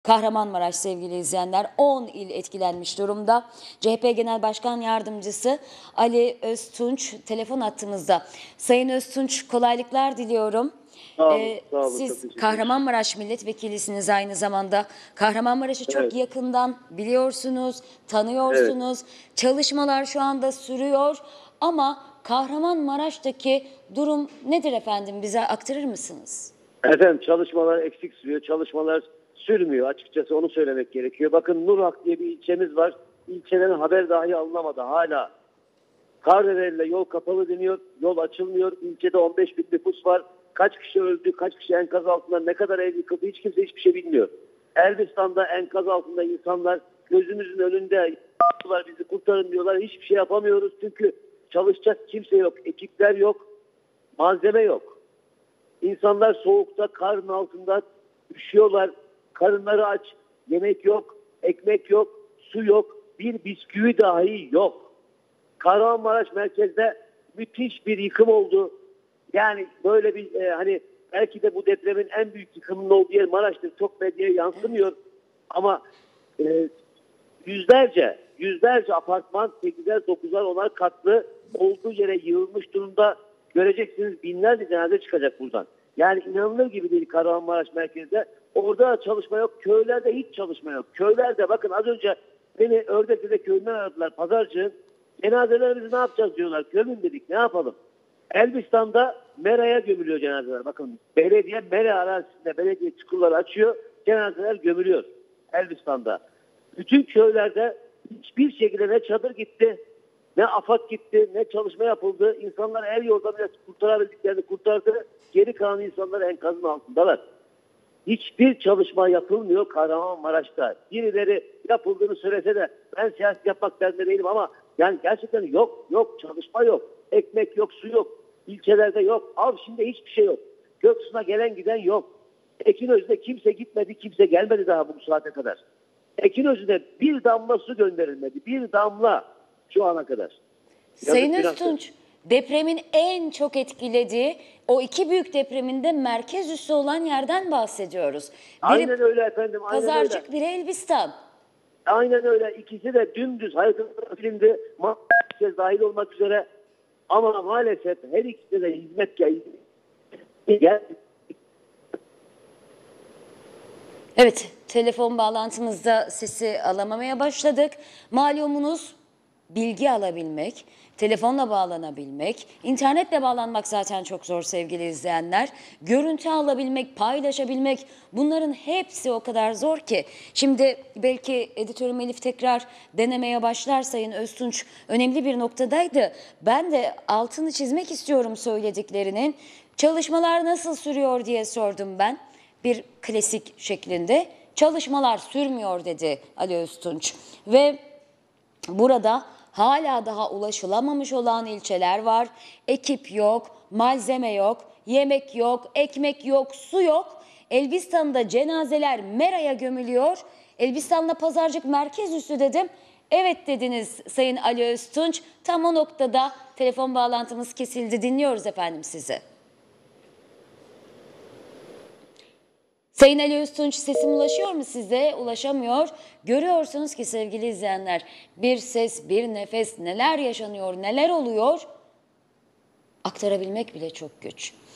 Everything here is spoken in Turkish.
Kahramanmaraş sevgili izleyenler 10 il etkilenmiş durumda. CHP Genel Başkan Yardımcısı Ali Öztunç telefon hattımızda. Sayın Öztunç kolaylıklar diliyorum. Sağ olun, sağ olun. Çok Siz teşekkür ederim. Kahramanmaraş milletvekilisiniz aynı zamanda. Kahramanmaraş'ı çok Evet. yakından biliyorsunuz, tanıyorsunuz. Çalışmalar şu anda sürüyor ama Kahramanmaraş'taki durum nedir efendim? Bize aktarır mısınız? Efendim çalışmalar eksik sürüyor. Çalışmalar sürmüyor. Açıkçası onu söylemek gerekiyor. Bakın Nurhak diye bir ilçemiz var. İlçelerin haber dahi alınamadı hala. Kar nedeniyle yol kapalı deniyor. Yol açılmıyor. İlçede 15 bin nüfus var. Kaç kişi öldü, kaç kişi enkaz altında, ne kadar ev yıkıldı hiç kimse hiçbir şey bilmiyor. Elbistan'da enkaz altında insanlar gözümüzün önünde bizi kurtarın diyorlar. Hiçbir şey yapamıyoruz çünkü çalışacak kimse yok, ekipler yok, malzeme yok. İnsanlar soğukta, karın altında üşüyorlar. Karınları aç, yemek yok, ekmek yok, su yok, bir bisküvi dahi yok. Kahramanmaraş merkezde müthiş bir yıkım oldu. Yani böyle bir hani belki de bu depremin en büyük yıkımının olduğu yer Maraş'tır. Çok medyaya yansımıyor. Ama yüzlerce apartman 8'er 9'ar 10'ar katlı olduğu yere yığılmış durumda. Göreceksiniz binlerce cenaze çıkacak buradan. Yani inanılır gibi değil Kahramanmaraş merkezde. Orada da çalışma yok. Köylerde hiç çalışma yok. Köylerde bakın az önce beni Ördekli'de köyünden aradılar. Pazarcığın cenazelerimizi ne yapacağız diyorlar. Gömün dedik ne yapalım. Elbistan'da Mera'ya gömülüyor cenazeler. Bakın belediye Mera arazisinde belediye çukurları açıyor. Cenazeler gömülüyor Elbistan'da. Bütün köylerde hiçbir şekilde ne çadır gitti, ne AFAD gitti, ne çalışma yapıldı. İnsanlar el yolda bile kurtarabildiklerini kurtardı. Geri kalan insanlar enkazın altındalar. Hiçbir çalışma yapılmıyor Kahramanmaraş'ta. Birileri yapıldığını söylese de ben siyaset yapmak derdinde değilim ama yani gerçekten yok çalışma yok. Ekmek yok, su yok. İlçelerde yok. Avşin'de hiçbir şey yok. Göksu'na gelen giden yok. Ekinözü'de kimse gitmedi, kimse gelmedi daha bu saate kadar. Ekinözü'de bir damla su gönderilmedi. Bir damla şu ana kadar. Sayın Öztunç, depremin en çok etkilediği o iki büyük depreminde merkez üssü olan yerden bahsediyoruz. Biri Aynen öyle efendim. Aynen Pazarcık, öyle. biri Elbistan. Aynen öyle. İkisi de dümdüz haritalara filmdi. Merkez dahil olmak üzere. Ama maalesef her ikisi de hizmet geldi. Evet, telefon bağlantımızda sesi alamamaya başladık. Malumunuz bilgi alabilmek, telefonla bağlanabilmek, internetle bağlanmak zaten çok zor sevgili izleyenler. Görüntü alabilmek, paylaşabilmek bunların hepsi o kadar zor ki. Şimdi belki editörüm Elif tekrar denemeye başlar Sayın Öztunç önemli bir noktadaydı. Ben de altını çizmek istiyorum söylediklerinin. Çalışmalar nasıl sürüyor diye sordum ben. Bir klasik şeklinde çalışmalar sürmüyor dedi Ali Öztunç ve burada hala daha ulaşılamamış olan ilçeler var. Ekip yok, malzeme yok, yemek yok, ekmek yok, su yok. Elbistan'da cenazeler Mera'ya gömülüyor. Elbistan'da Pazarcık merkez üssü dedim. Evet dediniz Sayın Ali Öztunç. Tam o noktada telefon bağlantımız kesildi. Dinliyoruz efendim sizi. Sayın Ali Öztunç sesim ulaşıyor mu size? Ulaşamıyor. Görüyorsunuz ki sevgili izleyenler bir ses, bir nefes neler yaşanıyor, neler oluyor aktarabilmek bile çok güç.